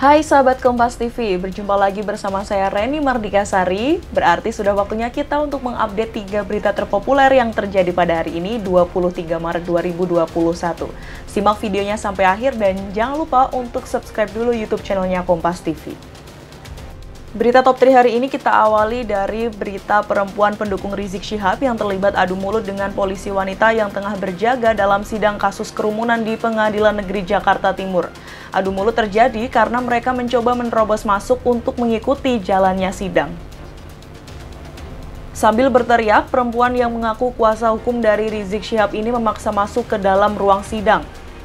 Hai sahabat Kompas TV, berjumpa lagi bersama saya Reni Mardikasari. Berarti sudah waktunya kita untuk mengupdate 3 berita terpopuler yang terjadi pada hari ini 23 Maret 2021. Simak videonya sampai akhir dan jangan lupa untuk subscribe dulu YouTube channelnya Kompas TV. Berita top 3 hari ini kita awali dari berita perempuan pendukung Rizik Syihab yang terlibat adu mulut dengan polisi wanita yang tengah berjaga dalam sidang kasus kerumunan di Pengadilan Negeri Jakarta Timur. Adu mulut terjadi karena mereka mencoba menerobos masuk untuk mengikuti jalannya sidang. Sambil berteriak, perempuan yang mengaku kuasa hukum dari Rizik Syihab ini memaksa masuk ke dalam ruang sidang.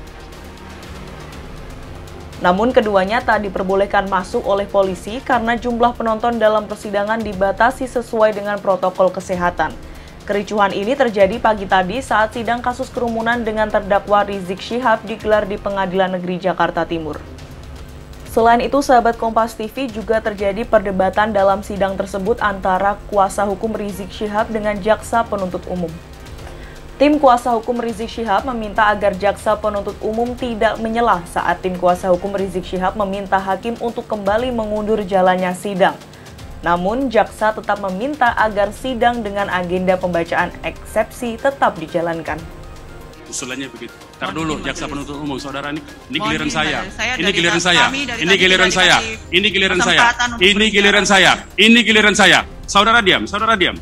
Namun keduanya tak diperbolehkan masuk oleh polisi karena jumlah penonton dalam persidangan dibatasi sesuai dengan protokol kesehatan. Kericuhan ini terjadi pagi tadi saat sidang kasus kerumunan dengan terdakwa Rizik Syihab digelar di Pengadilan Negeri Jakarta Timur. Selain itu, sahabat Kompas TV juga terjadi perdebatan dalam sidang tersebut antara kuasa hukum Rizik Syihab dengan jaksa penuntut umum. Tim kuasa hukum Rizik Syihab meminta agar jaksa penuntut umum tidak menyelah saat tim kuasa hukum Rizik Syihab meminta hakim untuk kembali mengundur jalannya sidang. Namun, jaksa tetap meminta agar sidang dengan agenda pembacaan eksepsi tetap dijalankan. Usulannya begitu. Ntar dulu, jaksa penuntut umum, saudara ini giliran saya. Ini giliran saya. Ini giliran saya. Ini giliran saya. Ini giliran saya. Ini giliran saya. Saudara diam, saudara diam.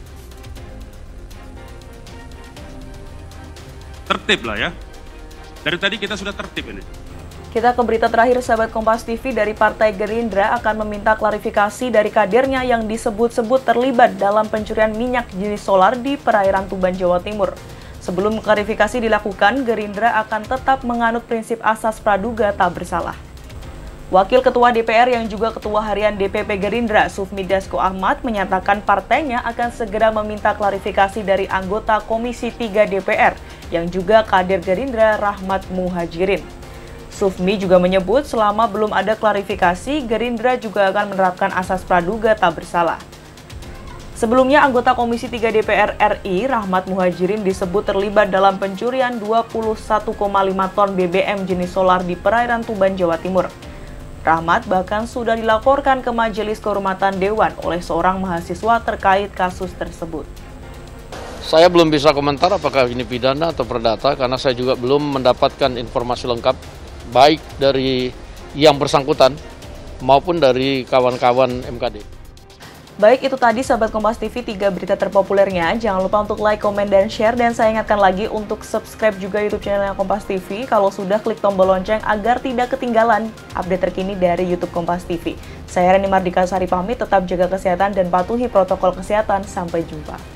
Tertib lah ya. Dari tadi kita sudah tertib ini. Kita ke berita terakhir sahabat Kompas TV dari Partai Gerindra akan meminta klarifikasi dari kadernya yang disebut-sebut terlibat dalam pencurian minyak jenis solar di perairan Tuban, Jawa Timur. Sebelum klarifikasi dilakukan, Gerindra akan tetap menganut prinsip asas praduga tak bersalah. Wakil Ketua DPR yang juga Ketua Harian DPP Gerindra, Sufmi Dasko Ahmad, menyatakan partainya akan segera meminta klarifikasi dari anggota Komisi 3 DPR yang juga kader Gerindra Rahmat Muhajirin. Sufmi juga menyebut selama belum ada klarifikasi, Gerindra juga akan menerapkan asas praduga tak bersalah. Sebelumnya, anggota Komisi 3 DPR RI, Rahmat Muhajirin, disebut terlibat dalam pencurian 21,5 ton BBM jenis solar di perairan Tuban, Jawa Timur. Rahmat bahkan sudah dilaporkan ke Majelis Kehormatan Dewan oleh seorang mahasiswa terkait kasus tersebut. Saya belum bisa komentar apakah ini pidana atau perdata karena saya juga belum mendapatkan informasi lengkap baik dari yang bersangkutan maupun dari kawan-kawan MKD. Baik, itu tadi sahabat Kompas TV 3 berita terpopulernya. Jangan lupa untuk like, komen, dan share. Dan saya ingatkan lagi untuk subscribe juga YouTube channel Kompas TV. Kalau sudah, klik tombol lonceng agar tidak ketinggalan update terkini dari YouTube Kompas TV. Saya Reni Mardikasari pamit, tetap jaga kesehatan dan patuhi protokol kesehatan. Sampai jumpa.